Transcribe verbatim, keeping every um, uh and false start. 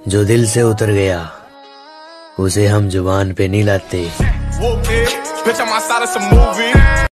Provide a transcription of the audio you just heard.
जो दिल से उतर गया उसे हम जुबान पे नहीं लाते।